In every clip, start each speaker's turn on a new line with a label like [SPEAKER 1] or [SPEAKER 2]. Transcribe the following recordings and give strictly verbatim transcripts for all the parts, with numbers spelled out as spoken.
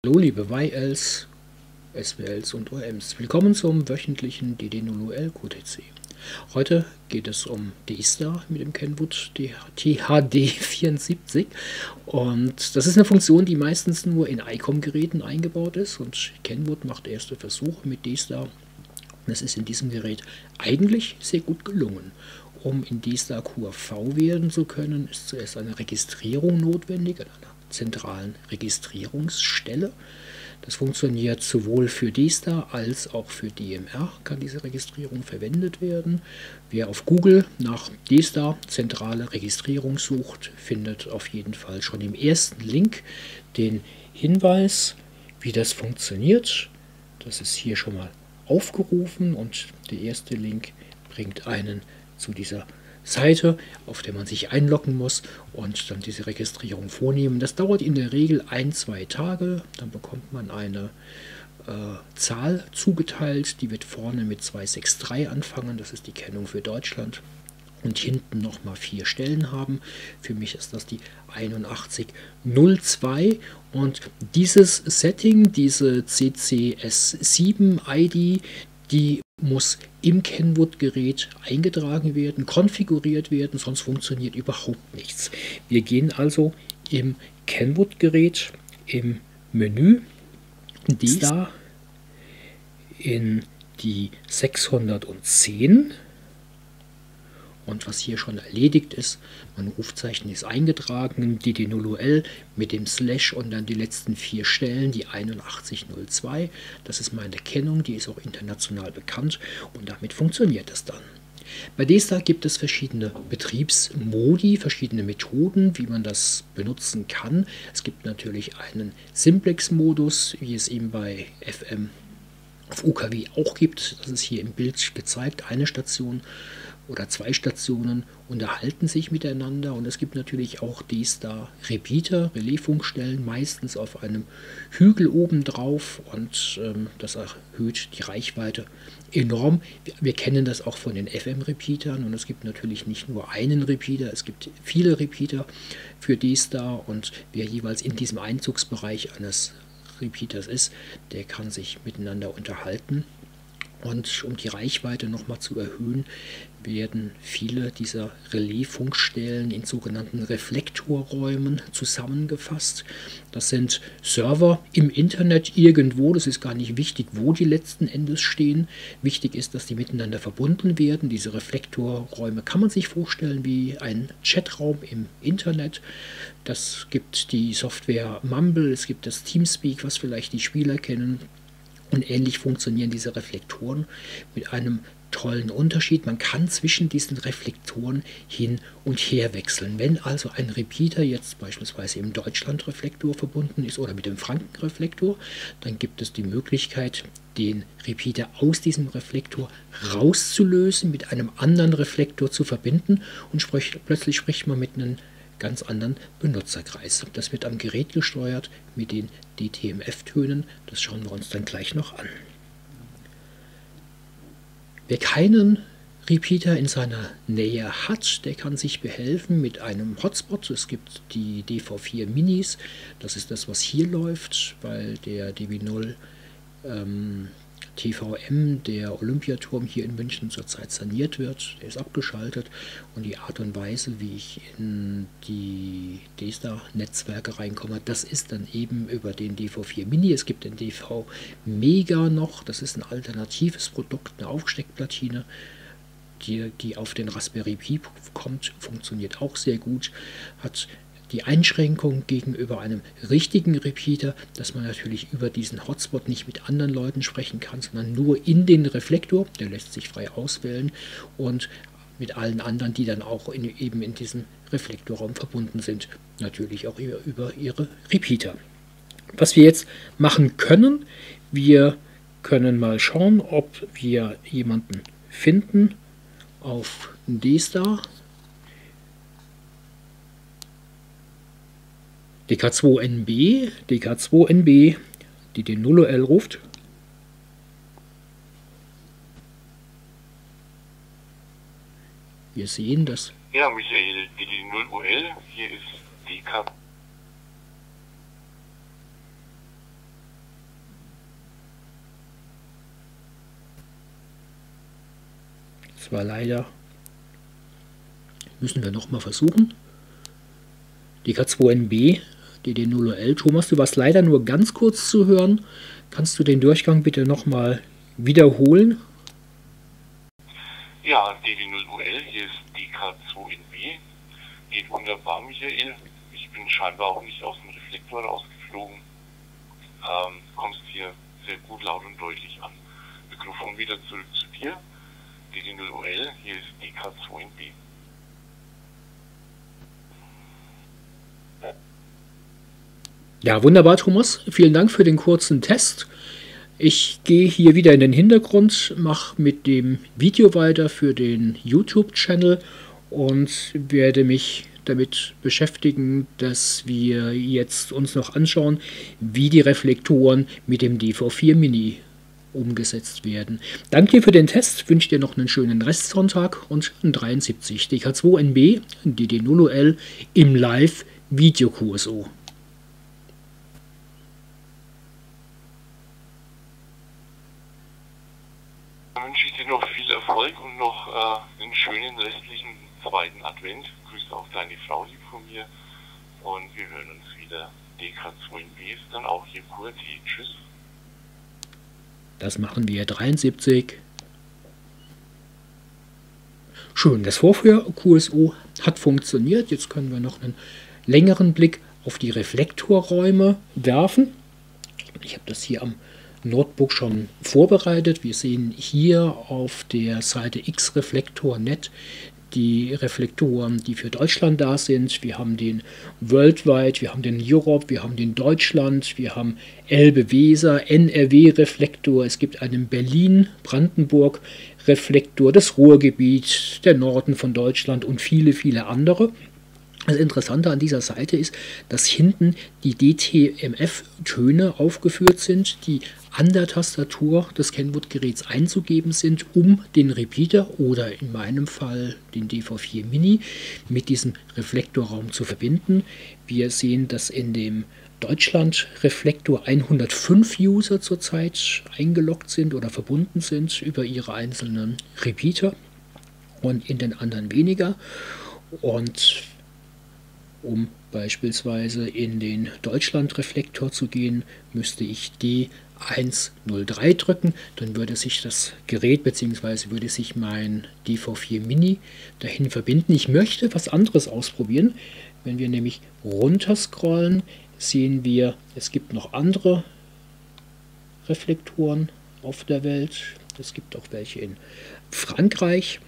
[SPEAKER 1] So, liebe Y Ls, S W Ls und O Ms, willkommen zum wöchentlichen D D null U L Q T C. Heute geht es um D-Star mit dem Kenwood T H D vierundsiebzig und das ist eine Funktion, die meistens nur in I COM-Geräten eingebaut ist und Kenwood macht erste Versuche mit D-Star. Das ist in diesem Gerät eigentlich sehr gut gelungen. Um in D-Star Q R V werden zu können, ist zuerst eine Registrierung notwendig an einer zentralen Registrierungsstelle. Das funktioniert sowohl für D-Star als auch für D M R, kann diese Registrierung verwendet werden. Wer auf Google nach D-Star zentrale Registrierung sucht, findet auf jeden Fall schon im ersten Link den Hinweis, wie das funktioniert. Das ist hier schon mal aufgerufen und der erste Link bringt einen zu dieser Seite, auf der man sich einloggen muss und dann diese Registrierung vornehmen. Das dauert in der Regel ein, zwei Tage. Dann bekommt man eine äh, Zahl zugeteilt, die wird vorne mit zwei sechs drei anfangen. Das ist die Kennung für Deutschland. Und hinten nochmal vier Stellen haben. Für mich ist das die einundachtzig null zwei. Und dieses Setting, diese C C S sieben I D, die muss im Kenwood-Gerät eingetragen werden, konfiguriert werden, sonst funktioniert überhaupt nichts. Wir gehen also im Kenwood-Gerät im Menü D-Star in die sechshundertzehn. Und was hier schon erledigt ist, mein Rufzeichen ist eingetragen, D D null U L mit dem Slash und dann die letzten vier Stellen, die einundachtzig null zwei. Das ist meine Kennung, die ist auch international bekannt und damit funktioniert das dann. Bei D-Star gibt es verschiedene Betriebsmodi, verschiedene Methoden, wie man das benutzen kann. Es gibt natürlich einen Simplex-Modus, wie es eben bei F M auf U K W auch gibt. Das ist hier im Bild gezeigt, eine Station oder zwei Stationen unterhalten sich miteinander und es gibt natürlich auch D-Star Repeater, Relaisfunkstellen, meistens auf einem Hügel oben drauf und ähm, das erhöht die Reichweite enorm. Wir, wir kennen das auch von den F M-Repeatern und es gibt natürlich nicht nur einen Repeater, es gibt viele Repeater für D-Star und wer jeweils in diesem Einzugsbereich eines Repeaters ist, der kann sich miteinander unterhalten. Und um die Reichweite nochmal zu erhöhen, werden viele dieser Relaisfunkstellen in sogenannten Reflektorräumen zusammengefasst. Das sind Server im Internet irgendwo, das ist gar nicht wichtig, wo die letzten Endes stehen. Wichtig ist, dass die miteinander verbunden werden. Diese Reflektorräume kann man sich vorstellen wie ein Chatraum im Internet. Das gibt die Software Mumble, es gibt das Teamspeak, was vielleicht die Spieler kennen. Und ähnlich funktionieren diese Reflektoren mit einem tollen Unterschied. Man kann zwischen diesen Reflektoren hin und her wechseln. Wenn also ein Repeater jetzt beispielsweise im Deutschland-Reflektor verbunden ist oder mit dem Franken-Reflektor, dann gibt es die Möglichkeit, den Repeater aus diesem Reflektor rauszulösen, mit einem anderen Reflektor zu verbinden und spricht, plötzlich spricht man mit einem ganz anderen Benutzerkreis. Das wird am Gerät gesteuert mit den D T M F-Tönen. Das schauen wir uns dann gleich noch an. Wer keinen Repeater in seiner Nähe hat, der kann sich behelfen mit einem Hotspot. Es gibt die D V vier Minis. Das ist das, was hier läuft, weil der D W null ähm, T V M, der Olympiaturm hier in München zurzeit saniert wird. Der ist abgeschaltet und die Art und Weise, wie ich in die D-Star-Netzwerke reinkomme, das ist dann eben über den D V vier Mini. Es gibt den D V Mega noch, das ist ein alternatives Produkt, eine Aufsteckplatine, die, die auf den Raspberry Pi kommt, funktioniert auch sehr gut, hat die Einschränkung gegenüber einem richtigen Repeater, dass man natürlich über diesen Hotspot nicht mit anderen Leuten sprechen kann, sondern nur in den Reflektor, der lässt sich frei auswählen und mit allen anderen, die dann auch in, eben in diesem Reflektorraum verbunden sind, natürlich auch über, über ihre Repeater. Was wir jetzt machen können, wir können mal schauen, ob wir jemanden finden auf D-Star. D K zwei N B, D K zwei N B, die den null U L ruft. Wir sehen das.
[SPEAKER 2] Ja, Michael, D D null U L, hier ist D K
[SPEAKER 1] Das war leider, müssen wir nochmal versuchen. D K zwei N B, D D null O L. Thomas, du warst leider nur ganz kurz zu hören. Kannst du den Durchgang bitte nochmal wiederholen?
[SPEAKER 2] Ja, D D null O L, hier ist D K zwei N B. Geht wunderbar, Michael. Ich bin scheinbar auch nicht aus dem Reflektor rausgeflogen. Ähm, kommst hier sehr gut laut und deutlich an. Mikrofon wieder zurück zu dir. D D null O L, hier ist D K zwei N B.
[SPEAKER 1] Ja, wunderbar, Thomas. Vielen Dank für den kurzen Test. Ich gehe hier wieder in den Hintergrund, mache mit dem Video weiter für den YouTube-Channel und werde mich damit beschäftigen, dass wir jetzt uns noch anschauen, wie die Reflektoren mit dem D V vier Mini umgesetzt werden. Danke dir für den Test, wünsche dir noch einen schönen Restsonntag und dreiundsiebzig D K zwei N B, D D null O L im Live-Video-Q S O.
[SPEAKER 2] Dann wünsche ich dir noch viel Erfolg und noch äh, einen schönen restlichen zweiten Advent. Grüße auch deine Frau lieb von mir und wir hören uns wieder. D K zwei N B ist dann auch hier Q R T. Tschüss.
[SPEAKER 1] Das machen wir dreiundsiebzig. Schön, das Vorführ-Q S O hat funktioniert. Jetzt können wir noch einen längeren Blick auf die Reflektorräume werfen. Ich habe das hier am Notebook schon vorbereitet. Wir sehen hier auf der Seite x reflektor punkt net die Reflektoren, die für Deutschland da sind. Wir haben den Worldwide, wir haben den Europe, wir haben den Deutschland, wir haben Elbe-Weser, N R W-Reflektor, es gibt einen Berlin-Brandenburg-Reflektor, das Ruhrgebiet, der Norden von Deutschland und viele, viele andere. Das Interessante an dieser Seite ist, dass hinten die D T M F-Töne aufgeführt sind, die an der Tastatur des Kenwood-Geräts einzugeben sind, um den Repeater oder in meinem Fall den D V vier Mini mit diesem Reflektorraum zu verbinden. Wir sehen, dass in dem Deutschland-Reflektor hundertfünf User zurzeit eingeloggt sind oder verbunden sind über ihre einzelnen Repeater und in den anderen weniger. Und um beispielsweise in den Deutschland-Reflektor zu gehen, müsste ich D eins null drei drücken, dann würde sich das Gerät bzw. würde sich mein D V vier Mini dahin verbinden. Ich möchte was anderes ausprobieren. Wenn wir nämlich runter scrollen, sehen wir, es gibt noch andere Reflektoren auf der Welt. Es gibt auch welche in Frankreich.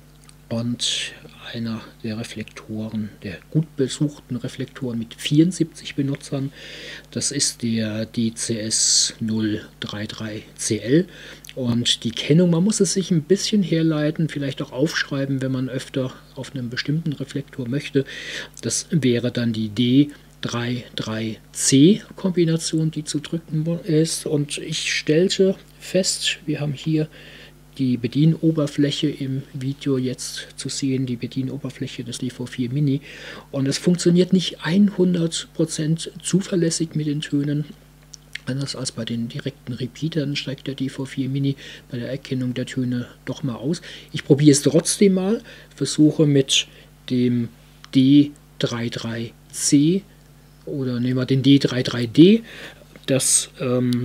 [SPEAKER 1] Und einer der Reflektoren, der gut besuchten Reflektoren mit vierundsiebzig Benutzern, das ist der D C S null drei drei C L. Und die Kennung, man muss es sich ein bisschen herleiten, vielleicht auch aufschreiben, wenn man öfter auf einem bestimmten Reflektor möchte. Das wäre dann die D drei drei C Kombination, die zu drücken ist. Und ich stellte fest, wir haben hier die Bedienoberfläche im Video jetzt zu sehen, die Bedienoberfläche des D V vier Mini. Und es funktioniert nicht hundert Prozent zuverlässig mit den Tönen. Anders als bei den direkten Repeatern steigt der D V vier Mini bei der Erkennung der Töne doch mal aus. Ich probiere es trotzdem mal, versuche mit dem D drei drei C oder nehmen wir den D drei drei D, das ähm,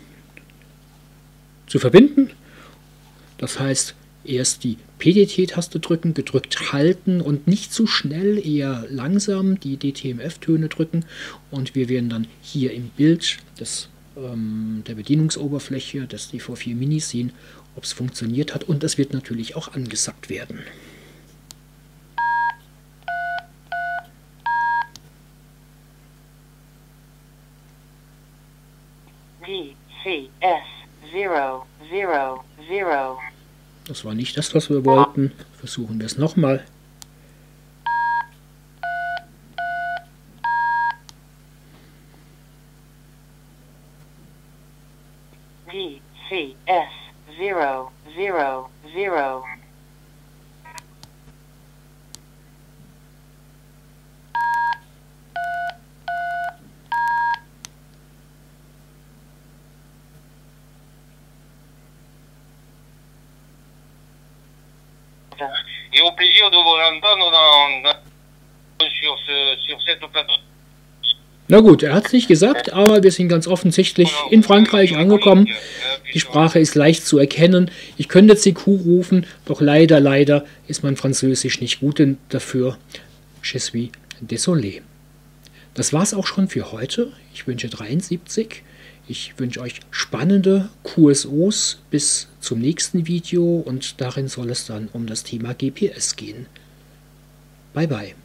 [SPEAKER 1] zu verbinden. Das heißt, erst die P D T-Taste drücken, gedrückt halten und nicht zu schnell, eher langsam die D T M F-Töne drücken. Und wir werden dann hier im Bild des, ähm, der Bedienungsoberfläche des D V vier Mini sehen, ob es funktioniert hat. Und das wird natürlich auch angesagt werden.
[SPEAKER 3] D C S null null null.
[SPEAKER 1] Das war nicht das, was wir wollten. Versuchen wir es nochmal.
[SPEAKER 3] D C S null null null.
[SPEAKER 4] Et au plaisir de vous entendre dans, dans, sur, ce, sur cette plateforme.
[SPEAKER 1] Na gut, er hat es nicht gesagt, aber wir sind ganz offensichtlich in Frankreich angekommen. Die Sprache ist leicht zu erkennen. Ich könnte C Q rufen, doch leider, leider ist mein Französisch nicht gut dafür. Je suis désolé. Das war's auch schon für heute. Ich wünsche dreiundsiebzig. Ich wünsche euch spannende Q S Os bis zum nächsten Video und darin soll es dann um das Thema G P S gehen. Bye bye.